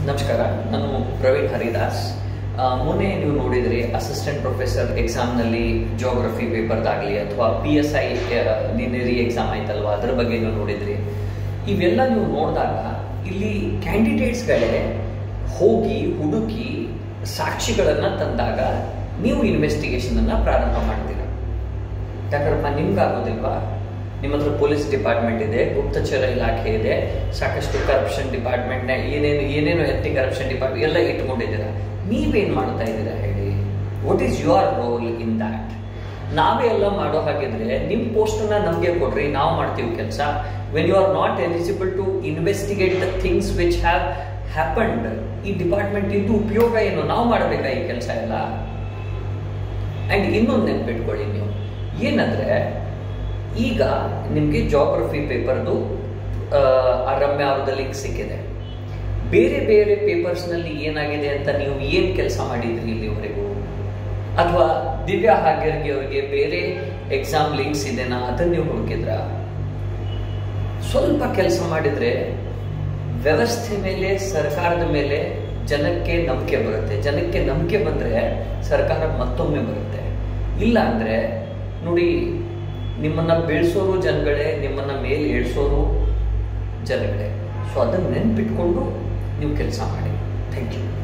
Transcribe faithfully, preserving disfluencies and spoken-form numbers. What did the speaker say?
ನಮಸ್ಕಾರ, ನಾನು ಪ್ರವೀಣ್ ಹರಿದಾಸ್. ಮೊನ್ನೆ ನೀವು ನೋಡಿದ್ರಿ ಅಸಿಸ್ಟೆಂಟ್ ಪ್ರೊಫೆಸರ್ ಎಕ್ಸಾಮ್ನಲ್ಲಿ ಜೋಗ್ರಫಿ ಪೇಪರ್ದಾಗಲಿ ಅಥವಾ ಪಿ ಎಸ್ ಐ ನಿನ್ನೆ ರೀ ಎಕ್ಸಾಮ್ ಆಯ್ತಲ್ವ, ಅದ್ರ ಬಗ್ಗೆ ನೀವು ನೋಡಿದ್ರಿ. ಇವೆಲ್ಲ ನೀವು ನೋಡಿದಾಗ ಇಲ್ಲಿ ಕ್ಯಾಂಡಿಡೇಟ್ಸ್ಗಳೇ ಹೋಗಿ ಹುಡುಕಿ ಸಾಕ್ಷಿಗಳನ್ನು ತಂದಾಗ ನೀವು ಇನ್ವೆಸ್ಟಿಗೇಷನನ್ನು ಪ್ರಾರಂಭ ಮಾಡ್ತೀರ. ಯಾಕಂದ್ರಪ್ಪ ನಿಮ್ಗಾಗೋದಿಲ್ವಾ? ನಿಮ್ಮ ಹತ್ರ ಪೊಲೀಸ್ ಡಿಪಾರ್ಟ್ಮೆಂಟ್ ಇದೆ, ಗುಪ್ತಚರ ಇಲಾಖೆ ಇದೆ, ಸಾಕಷ್ಟು ಕರಪ್ಷನ್ ಡಿಪಾರ್ಟ್ಮೆಂಟ್ನ ಏನೇನು ಏನೇನು ಎತ್ತಿ ಕರಪ್ಷನ್ ಡಿಪಾರ್ಟ್ಮೆಂಟ್ ಎಲ್ಲ ಇಟ್ಕೊಂಡಿದ್ದೀರಾ. ನೀವೇನು ಮಾಡ್ತಾ ಇದ್ದೀರಾ ಹೇಳಿ? What is your role in that? ನಾವೇ ಎಲ್ಲ ಮಾಡೋ ಹಾಗಿದ್ರೆ ನಿಮ್ಮ ಪೋಸ್ಟನ್ನ ನಮಗೆ ಕೊಡ್ರಿ, ನಾವು ಮಾಡ್ತೀವಿ ಕೆಲಸ. When you are not eligible to investigate the things which have happened, ಈ ಡಿಪಾರ್ಟ್ಮೆಂಟ್ ಇಂದು ಉಪಯೋಗ ಏನು? ನಾವು ಮಾಡಬೇಕಾ ಈ ಕೆಲಸ ಎಲ್ಲ? ಆ್ಯಂಡ್ ಇನ್ನೊಂದು ನೆನ್ಪಿಟ್ಕೊಳ್ಳಿ ನೀವು, ಏನಂದರೆ ಈಗ ನಿಮಗೆ ಜಾಗ್ರಫಿ ಪೇಪರ್ದು ಆ ರಮ್ಯ ಅವ್ರದ್ದು ಲಿಂಕ್ ಸಿಕ್ಕಿದೆ. ಬೇರೆ ಬೇರೆ ಪೇಪರ್ಸ್ನಲ್ಲಿ ಏನಾಗಿದೆ ಅಂತ ನೀವು ಏನು ಕೆಲಸ ಮಾಡಿದ್ರಿ ಇಲ್ಲಿವರೆಗೂ? ಅಥವಾ ದಿವ್ಯಾ ಹಾಗೇರ್ಗೆ ಅವರಿಗೆ ಬೇರೆ ಎಕ್ಸಾಮ್ ಲಿಂಕ್ಸ್ ಇದೆನಾ, ಅದನ್ನು ನೀವು ಹುಡುಕಿದ್ರ? ಸ್ವಲ್ಪ ಕೆಲಸ ಮಾಡಿದರೆ ವ್ಯವಸ್ಥೆ ಮೇಲೆ, ಸರ್ಕಾರದ ಮೇಲೆ ಜನಕ್ಕೆ ನಂಬಿಕೆ ಬರುತ್ತೆ. ಜನಕ್ಕೆ ನಂಬಿಕೆ ಬಂದರೆ ಸರ್ಕಾರ ಮತ್ತೊಮ್ಮೆ ಬರುತ್ತೆ. ಇಲ್ಲ ಅಂದರೆ ನೋಡಿ, ನಿಮ್ಮನ್ನು ಬೆಳೆಸೋರು ಜನಗಳೇ, ನಿಮ್ಮನ್ನು ಮೇಲೆ ಏಳ್ಸೋರು ಜನಗಳೇ. ಸೊ ಅದನ್ನು ನೆನ್ಪಿಟ್ಕೊಂಡು ನೀವು ಕೆಲಸ ಮಾಡಿ. Thank you.